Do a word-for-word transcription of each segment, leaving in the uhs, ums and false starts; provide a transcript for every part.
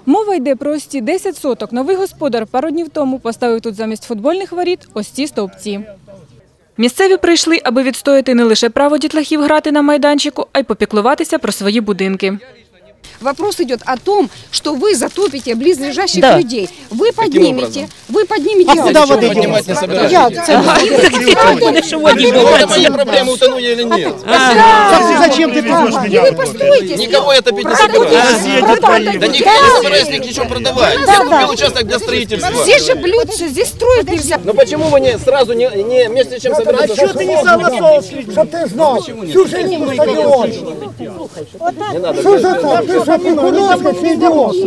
Мова йде про ось ці десять соток. Новий господар пару днів тому поставив тут замість футбольних воріт ось ці стовпці. Місцеві прийшли, аби відстояти не лише право дітлахів грати на майданчику, а й попіклуватися про свої будинки. Вопрос идет о том, что вы затопите близлежащих да. людей. Вы поднимете, вы поднимете. А куда воды поднимать не собираетесь? Это проблема утонули или нет? Зачем ты придешь меня? Вы построите. Никого я топить не собираюсь. Да никто не собираюсь ничего продавать. Я купил участок для строительства. Здесь же блюдце, здесь строить нельзя. Ну почему вы не сразу, не, не вместе чем собираетесь? А что ты не согласовал, что ты знал? Всю жизнь на стадион. Не надо. Что за то? Ты что, Микуновский, Федиос?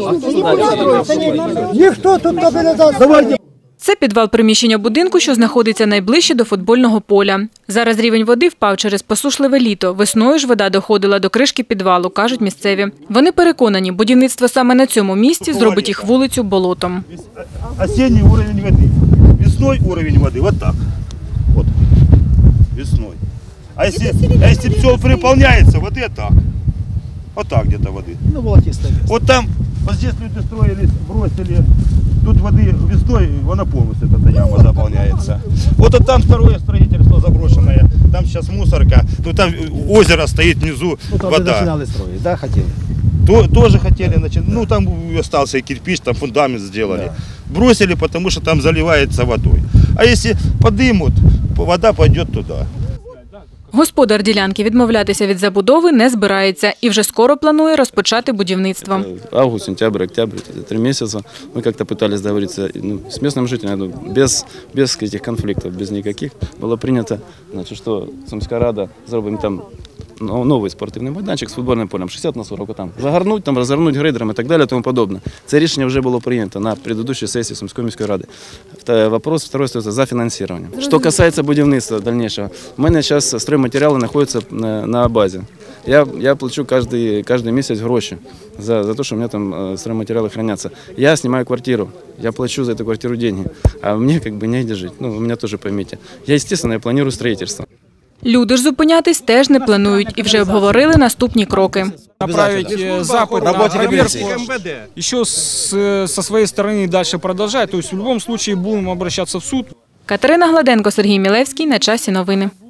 Ніхто тут тобі не дасть. Це підвал приміщення будинку, що знаходиться найближче до футбольного поля. Зараз рівень води впав через посушливе літо. Весною ж вода доходила до кришки підвалу, кажуть місцеві. Вони переконані, будівництво саме на цьому місці зробить їх вулицю болотом. Осінній рівень води. Весною рівень води, ось так. От. Весною. А якщо, а якщо все переповняється, води так. Вот так где-то воды. Ну, волокистая. Вот там, вот здесь люди строились, бросили, тут воды весной, она полностью эта яма заполняется. Вот а там второе строительство заброшенное, там сейчас мусорка, ну там озеро стоит внизу, ну, там вода. Начинали строить, да, хотели? То, тоже хотели начать, ну там остался и кирпич, там фундамент сделали. Да. Бросили, потому что там заливается водой. А если подымут, вода пойдет туда. Господар ділянки відмовлятися від забудови не збирається і вже скоро планує розпочати будівництво. Август, сентябрь, октябрь, три місяці. Ми як-то пытались договоритися ну, з місцевими жителями, без, без этих конфликтов, без никаких. Було прийнято, значить, що Сумська рада зробить там новий спортивний майданчик з футбольним полем, шістдесят на сорок, там загорнуть, там розгорнуть грейдерами і так далі, тому подобне. Це рішення вже було прийнято на предыдущій сесії Сумської міської ради. Вопрос второй стоїть за фінансування. Що касається будівництва дальнейшего, у мене зараз стройматеріали знаходяться на, на базі. Я, я плачу кожен, кожен місяць гроші за, за те, що у мене там стройматеріали храняться. Я знімаю квартиру, я плачу за цю квартиру гроші, а мені как бы негде жити. Ну, у мене теж поймите. Я, естественно, я планую строительство. Люди ж зупинятись теж не планують і вже обговорили наступні кроки. Направить Запад на проверку, еще со своей стороны дальше продолжать. То есть в любом случае будем обращаться в суд. Катерина Гладенко, Сергій Мілевський. На часі новини.